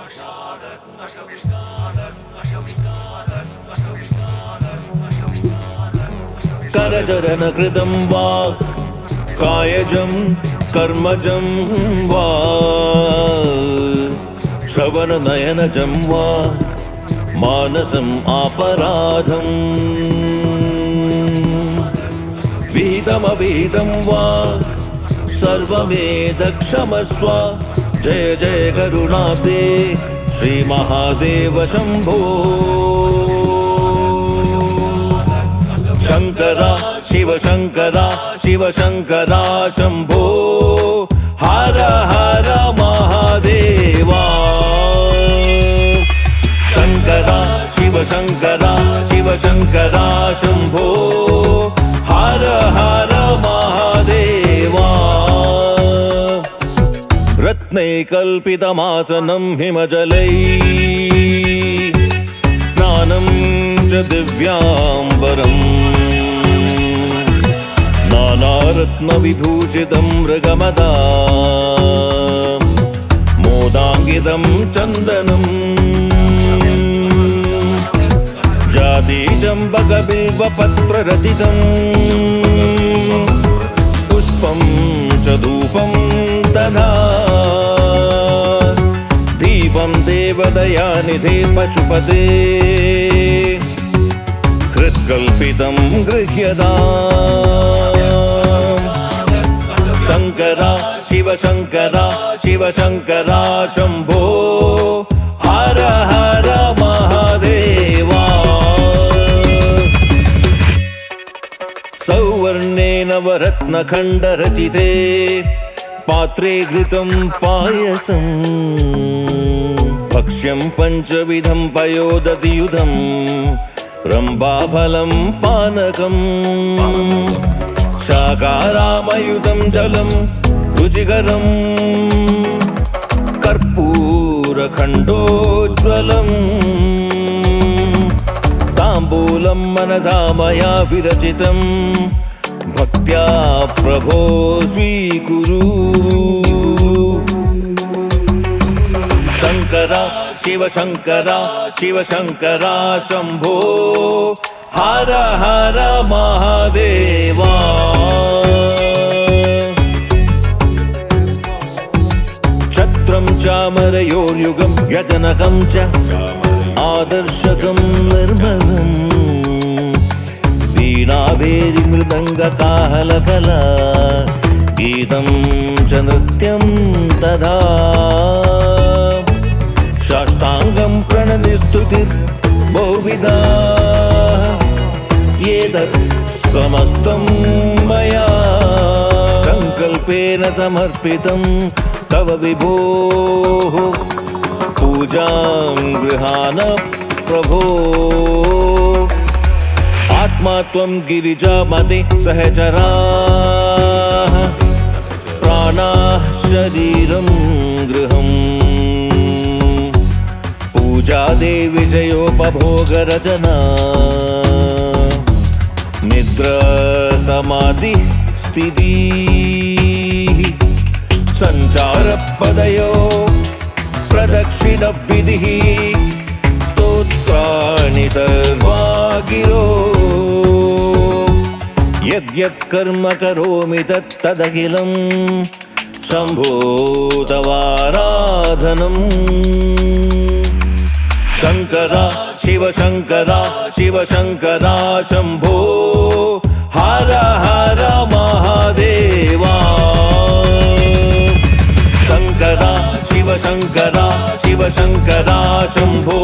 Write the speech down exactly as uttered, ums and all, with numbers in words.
करचरण कृतं वा कायजं कर्मजं वा श्रवणनयनजं वा मानसम् अपराधम् विहितमविहितं वा सर्वमेतत् क्षमस्व। जय जय करुणाब्दे श्रीमहादेव शम्भो। शंकरा शिव शंकरा शिव शंकरा शंभो। हर हर महादेवा। शंकरा शिव शंकरा शिव शंकरा शंभो। हर हर महादेवा। रत्नै कल्पितमासनं हिमजलैः स्नानं च दिव्याम्बरम् नानारत्नविभूषितं मृगमदा मोदाङ्गितं चन्दनम् जातिचम्पकबिल्वपत्ररचितं पुष्पं च धूपं तथा दीपं देवदयानिधे पशुपते हृत्कल्पितं गृह्यताम्। शंकरा शिव शंकरा शिव शंकरा शंभो। हर हर महादेवा। सौवर्णे नवरत्नखण्डरचिते पात्रे घृतं पायसं भक्ष्यं पञ्चविधं पयोदधियुधं रम्भाफलं पानकं शाकारामयुतं जलं रुचिकरं कर्पूरखण्डोज्ज्वलम् ताम्बूलं मनसा मया विरचितं भक्त्या प्रभो स्वीकुरु। शंकरा शिव शंकरा शिव शंकरा शंभो। हर हर महादेवा। छत्रं चामरयोर्युगं यजनकं च आदर्शकं निर्मलम् वीणाभेरिमृदङ्गकाहलकला गीतं च नृत्यं तथा साष्टाङ्गं प्रणतिस्तुतिः बहुविधा एतत् समस्तं मया संकल्पेन समर्पितं तव विभोः पूजां गृहाण प्रभो। आत्मा त्वं गिरिजामते सहचराः प्राणाः शरीरं गृहम् पूजा देविजयोपभोगरचना निद्रा समाधि स्थितिः सञ्चारपदयो प्रदक्षिणविधिः स्तोत्राणि सर्वा गिरो। यद्यत् कर्म करोमि तत् तदखिलं शम्भो तवाराधनम्। शंकरा शिव शंकरा शिव शंकरा शंभो। हर हर महादेवा। शंकरा शिव शंकरा शिव शंकरा शंभो।